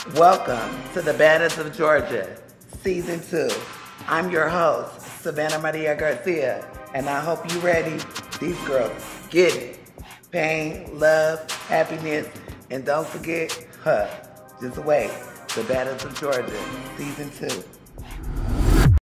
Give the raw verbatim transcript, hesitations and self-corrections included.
Welcome to the Baddest of Georgia, Season two. I'm your host, Savanna Garcia, and I hope you're ready. These girls get it. Pain, love, happiness, and don't forget, huh, just wait, the Baddest of Georgia, Season two.